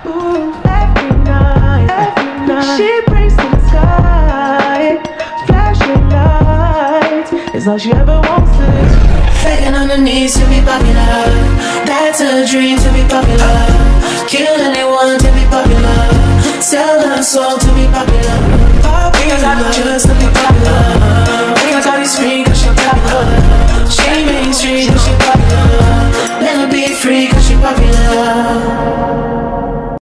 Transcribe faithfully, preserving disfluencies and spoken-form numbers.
Ooh, every night, every night. She prays to the sky. Flashing lights is all she ever wants to. Begging on her knees to be popular. That's a dream, to be popular. Kill anyone to be popular. Sell her soul to be popular. Popular, just to be popular. Because all these screams